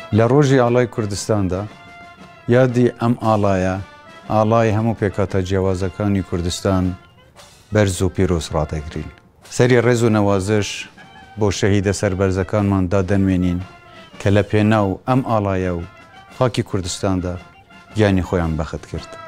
لە ڕۆژی ئاڵای کوردستاندا یادی ئەم ئاڵایە ئاڵای هەموو پێکاتە جیاوازەکانی کوردستان بەرز و پیرۆز ڕادەگرین. سەری ڕێز و نەوازش بۆ شەهیدە سەربەرزەکانمان دادەنوێنین کە لە پێناو ئەم ئاڵایە و خاکی کوردستاندا گیانی خۆیان بەخت کرد.